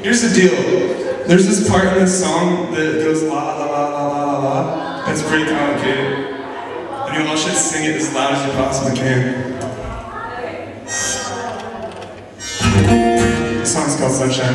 Here's the deal. There's this part in this song that goes la la la la la la la. That's pretty complicated. And you all should sing it as loud as you possibly can. The song's called Sunshine.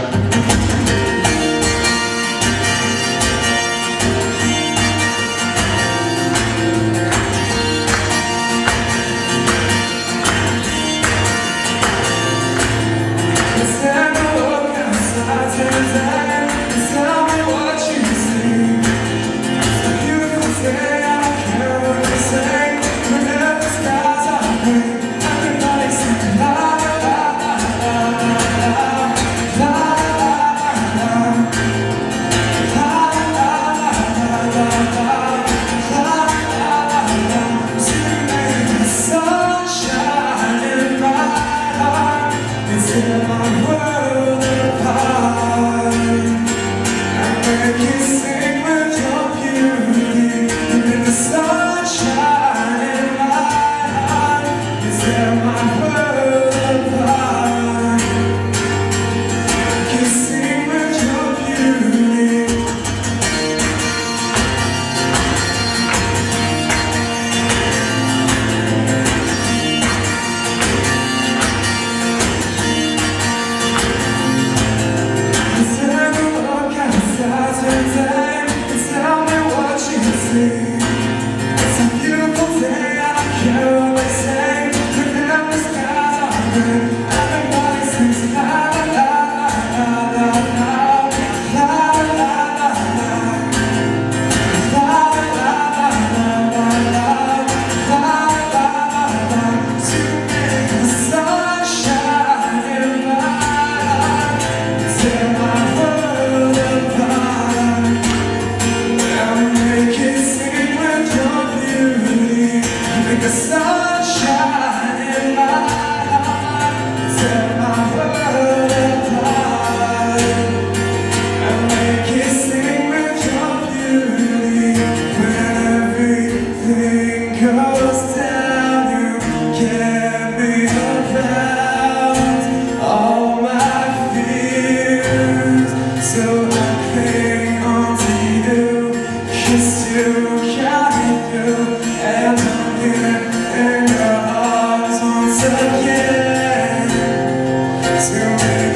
Again, to